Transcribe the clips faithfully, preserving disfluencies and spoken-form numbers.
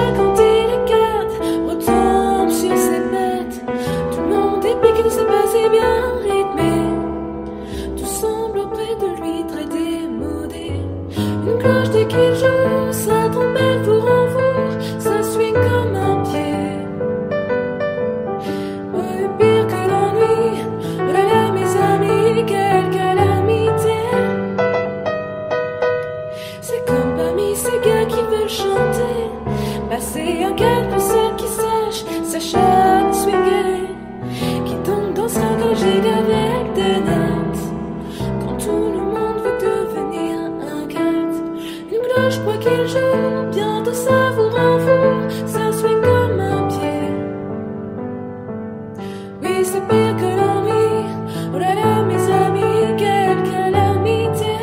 chat quand il est quatre retombe sur ses pattes. Tout le monde est piqué, tout s'est passé bien rythmé. Tout semble près de lui très démodé. Une cloche dès qu'il joue, sa trompette vous renvoie, ça swing comme un pied. Oui, pire que l'ennui, oh là là mes amis, quelle calamité. C'est comme parmi ces gars qui veulent chanter, passer un quart concert qui sache, s'acharne, swinguer, qui tombe dans son congé avec des notes. Quand tout le monde veut devenir un cat, une cloche quoi qu'il joue, bientôt ça vous renvoie, ça swing comme un pied. Oui, c'est pire que l'ennui, oh là là mes amis, quelle calamité.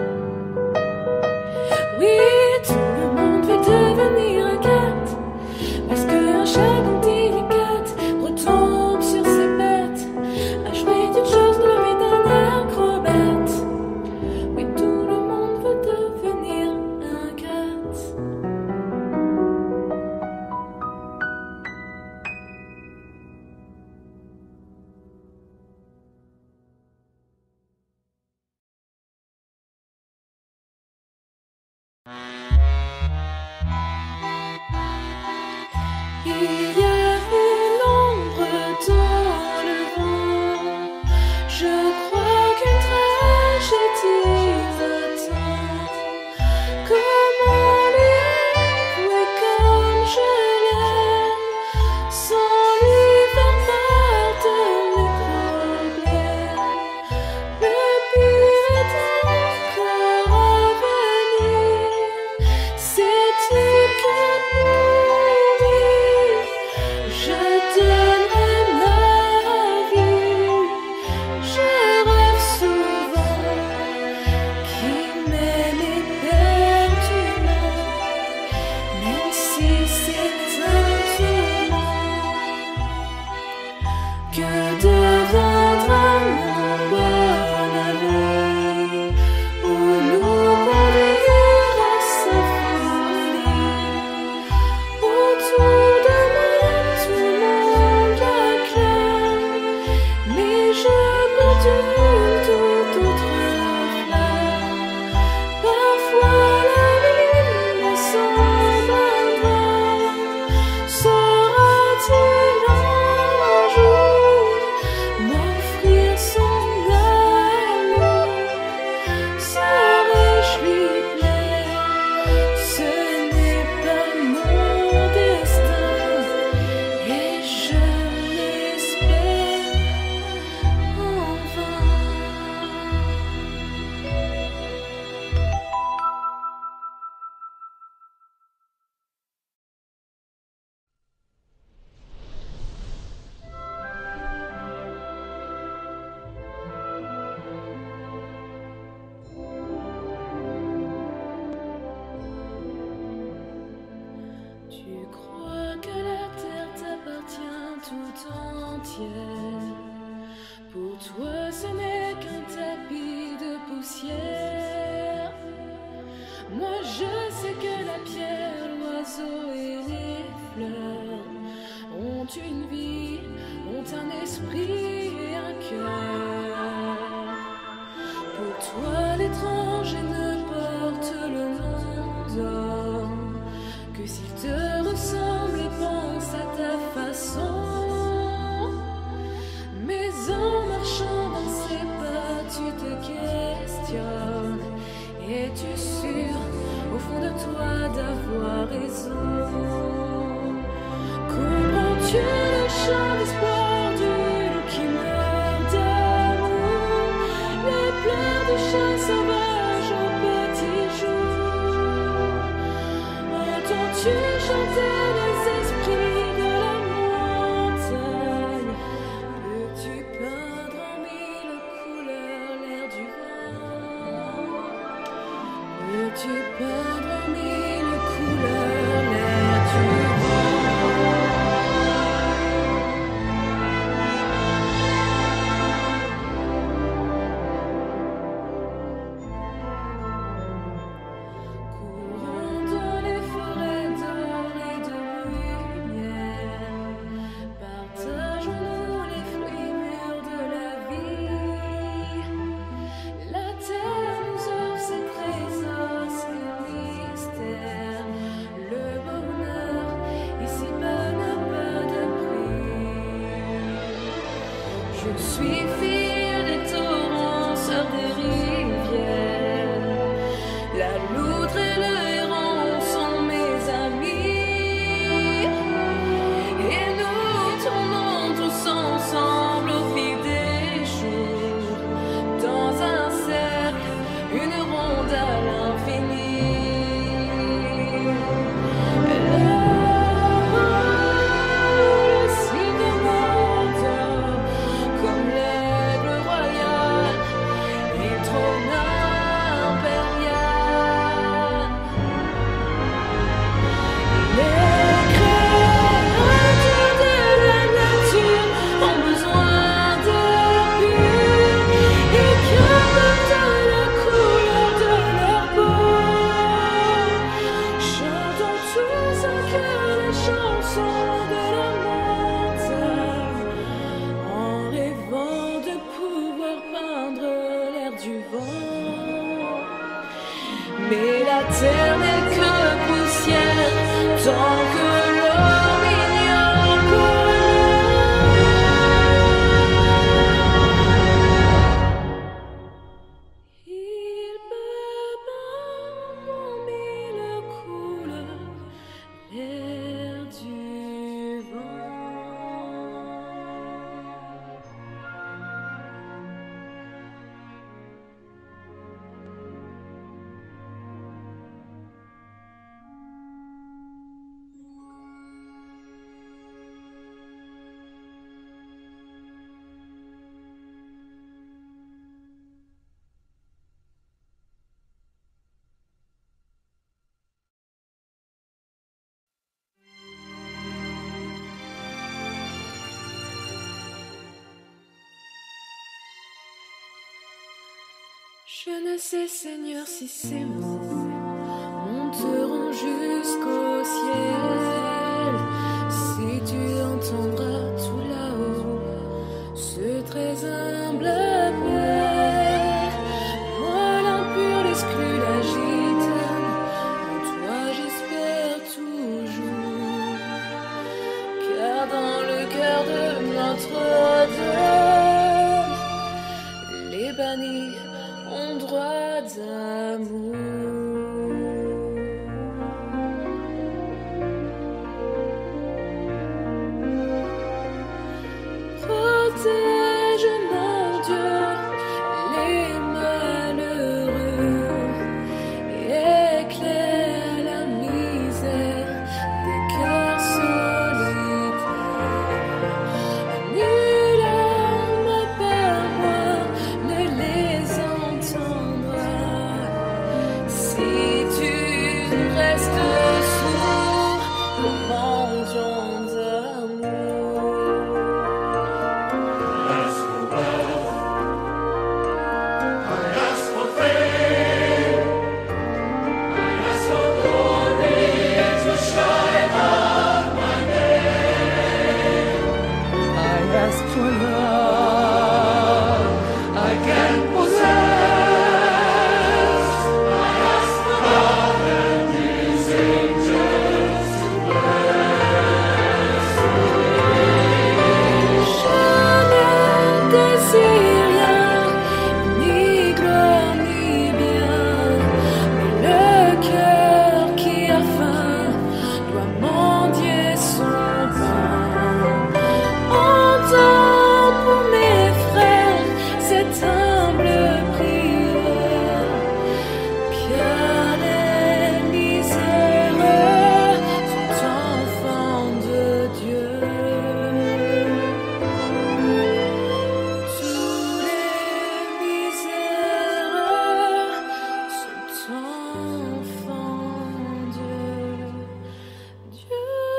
Oui, tout le monde veut devenir un cat, parce qu'un chat quand il est cat retombe sur ses pattes, à jouer d'une chose de l'homme est un acrobate. Oui, tout le monde veut devenir un cat. Il y a une ombre dans le vent, je crois qu'une tragédie m'attend. Comment lui avouer comme je l'aime, sans lui faire part de mes problèmes. Le pire est encore à venir, c'est-il que je donnerai ma vie. Je rêve souvent qu'il m'aime éperdument, même si c'est un tourment. Que deviendra mon bon ami, où nous conduira sa folie? Autour de moi tout le monde acclame, mais je brûle toute autre flamme. Parfois la vie me semble un drame. Saura-t-il un jour m'offrir son amour? Saurais-je lui plaire? Ce n'est pas mon destin, et je l'espère en vain. Tu crois que la terre t'appartient tout entière. Pour toi ce n'est qu'un tapis de poussière. Moi je sais que la pierre, l'oiseau et les fleurs ont une vie, ont un esprit et un cœur. Pour toi l'étranger ne porte le nom d'homme que s'il te ressemble et pense à ta façon. Mais en marchant dans ses pas, tu te questionnes. Es-tu sûr, au fond de toi, d'avoir raison? Comprends-tu le chant d'espoir du loup qui meurt d'amour, les pleurs du chat sauvage au petit jour? Entends-tu chanter les esprits de la montagne? Peux-tu peindre en mille couleurs l'air du vent? Peux-tu peindre en mille couleurs l'air du vent? Courons dans les forêts d'or et de suis fille des torrents, sœur des rivières. La loutre et le héron sont mes amis, et nous tournons tous ensemble au fil des jours, dans un cercle, une ronde à l'infini. Mais la terre n'est que poussière tant que l'homme ignore comment. Il peut en mille couleurs l'air du vent. Je ne sais, Seigneur, si ces mots monteront jusqu'au ciel, si tu entendras tout là-haut ce très humble appel. Moi l'impur, l'exclu, la gitane, en toi j'espère toujours, car dans le cœur de Notre-Dame, les bannis ont droit d'amour. Protège, mon Dieu, les malheureux et éclaire la misère des cœurs solitaires. Nulle âme à part moi ne les entendra si tu restes sourd pour mon ton d'amour. Ask for wealth, I ask for fame, I ask for glory to shine on my name. I ask for love I can't possess. I ask for God and His angels to bless Je ne désire rien, ni gloire ni bien, mais le cœur qui a faim doit mendier son pain. Entends pour mes frères cette humble prière, car les miséreux sont enfants de Dieu. Tous les miséreux sont enfants de Dieu.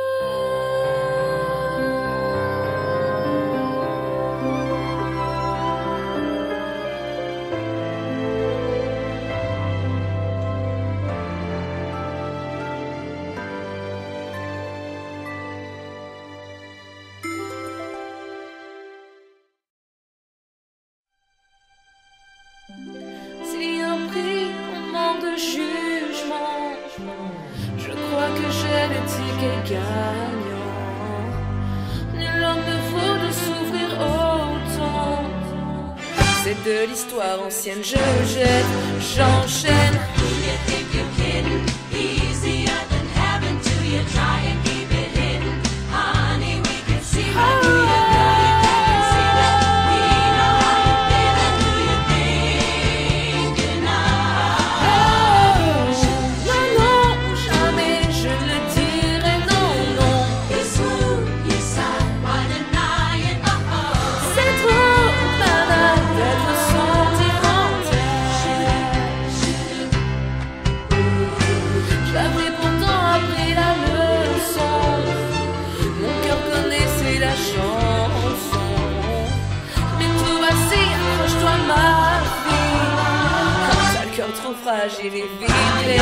Si un prix qu'on manque de jugement, je crois que j'ai le ticket gagnant. Nul homme ne faut de souffrir autant. C'est de l'histoire ancienne, je jette, j'enchaîne. Trop fragile et vide,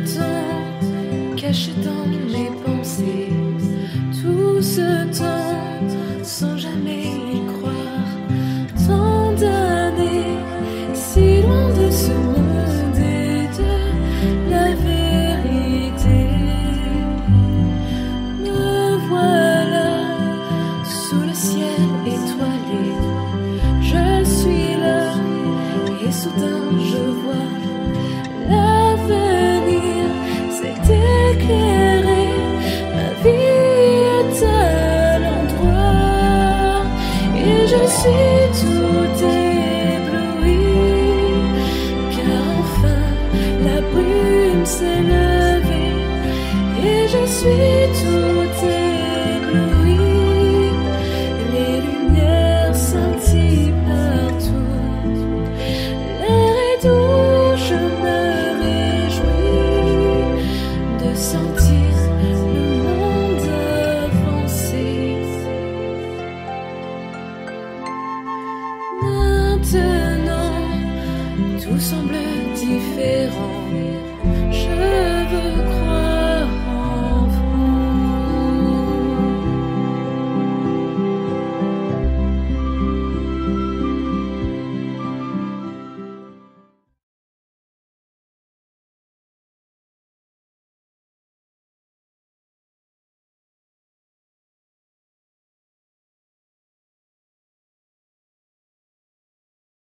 temps caché dans mes pensées, tout ce temps sans jamais y croire, tant d'années si loin de ce monde et de la vérité. Me voilà sous le ciel étoilé, je suis là et soudain je vois l'avenir s'est éclairé, ma vie est à l'endroit et je suis tout ébloui, car enfin la brume s'est levée et je suis tout